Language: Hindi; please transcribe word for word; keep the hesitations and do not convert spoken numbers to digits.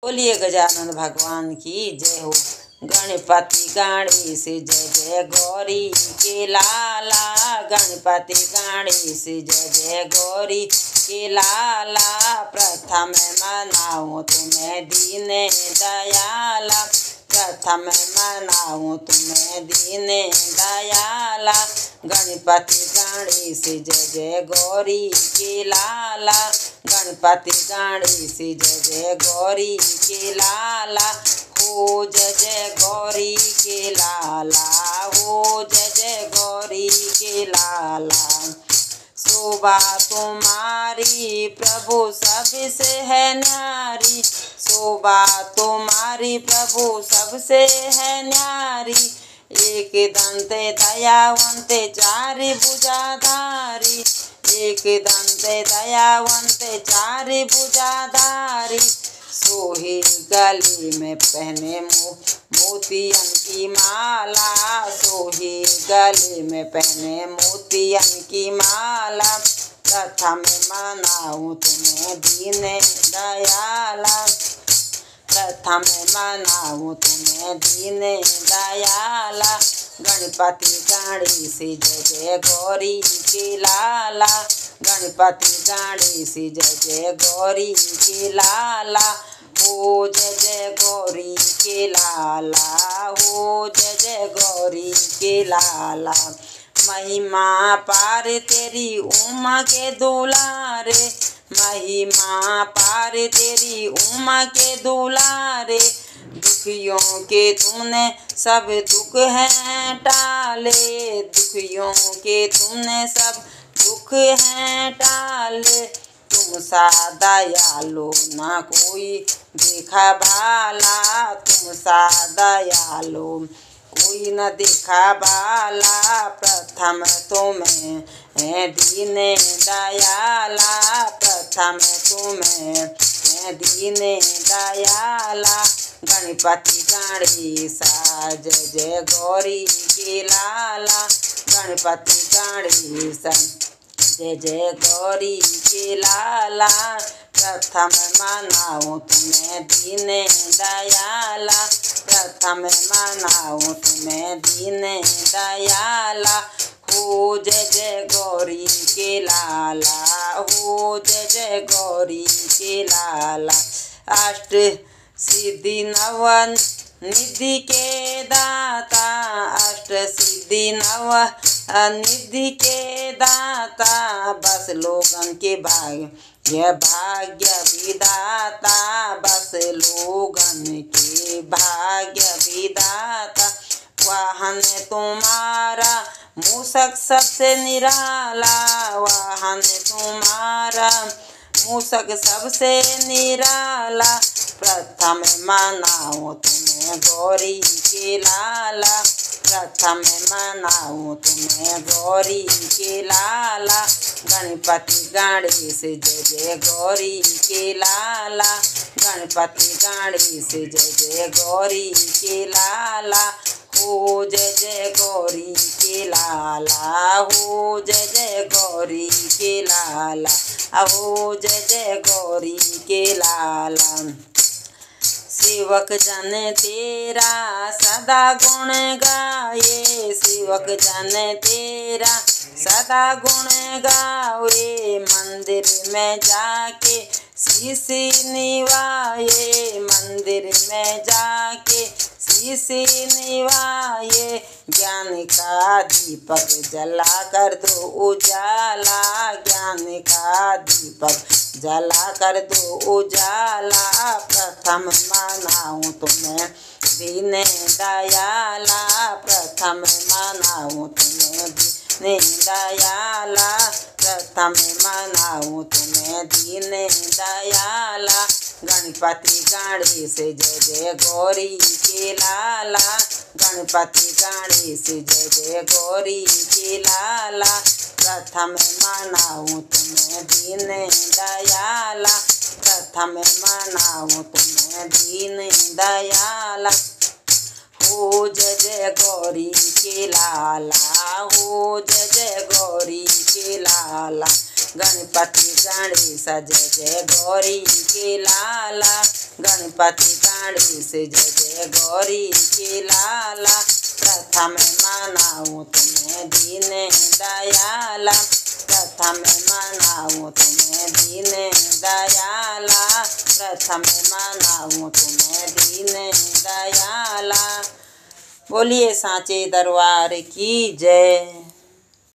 बोलिए गजानन भगवान की जय हो। गणपति गणेश जय जय गौरी के लाला, गणपति गणेश जय जय गौरी के लाला। प्रथम मनाऊं तुम्हें दीन दयाला, प्रथम मनाऊं तुम्हें दीन दयाला। गणपति गणेश जय जय गौरी के लाला, गणपति गणेश जय जय गौरी के लाला। हो जय जय गौरी के लाला, हो जय जय गौरी के लाला। शोभा तुम्हारी प्रभु सबसे है न्यारी, शोभा तुम्हारी प्रभु सबसे है न्यारी। एक दंत दयावंत चार भुजाधारी, एक दंत दयावंत चार भुजाधारी। सोहे गले में पहने मोतियन की माला, सोहे गले में पहने मोतियन की माला। प्रथम मनाऊं तुम्हें दीन दयाला, प्रथम मनाऊं तुम्हें दीन दयाला। गणपति गणेश जय जय गौरी के लाला, गणपति गणेश जय जय गौरी के लाला। हो जय जय गौरी के लाला, हो जय जय गौरी के लाला। महिमा पार तेरी उमा के दुलारे, महिमा पार तेरी उमा के दुलारे। दुखियों के तुमने सब दुख हैं टाले, दुखियों के तुमने सब दुख हैं टाले। तुम सा दयालु ना कोई देखा भाला, तुम सा दयालु कोई न देखा बाला। प्रथम तुम्हें दीन दयाला, प्रथम तुम्हें दीन दयाला। गणपति गणेश जय जय गौरी के लाला, गणपति गणेश जय जय गौरी के लाला। प्रथम मनाऊं तुम्हें दीन दयाला, प्रथम मनाऊं तुम्हें दीन दयाला। हो जय जय गौरी के लाला, हो जय जय गौरी के लाला। अष्ट सिद्धि नव निधि के दाता, अष्ट सिद्धि नव निधि के दाता। बस लोगन के भाग्य भाग्य विधाता, बस लोगन के भाग्य विधाता। वाहन तुम्हारा मूषक सबसे निराला, वाहन तुम्हारा मूषक सबसे निराला। प्रथम मनाऊं तुम्हें गौरी के लाला, प्रथम मनाऊं तुम्हें गौरी के लाला। गणपति गणेश जय जय गौरी के लाला, गणपति गणेश जय जय गौरी के लाला। हो जय जय गौरी के लाला, हो जय जय गौरी के लाला, हो जय जय गौरी के लाला। सेवक जन तेरा सदा गुण गाए, सेवक जन तेरा सदा गुण गाए। मंदिर में जाके शीश निवाए, मंदिर में जाके शीश निवाए। ज्ञान का दीपक जला कर दो उजाला, ज्ञान का दीपक जला कर दो उजाला। प्रथम मनाऊं तुम्हें दीन दयाला, प्रथम मनाऊं तुम्हें दीन दयाला, प्रथम मनाऊं तुम्हें दीन दयाला। गणपति गणेश जय जय गौरी के लाला, गणपति गणेश जय जय गौरी के लाला। प्रथम मनाऊं तुम्हें दीन दयाला, प्रथम मनाऊं तुम्हें दीन दयाला। हो जय जय गौरी के लाला, हो जय जय गौरी के लाला। गणपति गणेश जय जय गौरी के लाला। गणपति गणेश जय जय गौरी के लाला। प्रथम मनाऊं तुम्हें दीन दयाला। प्रथम मनाऊं तुम्हें दीन दयाला। प्रथम मनाऊं तुम्हें दीन दयाला। बोलिए सांचे दरबार की जय।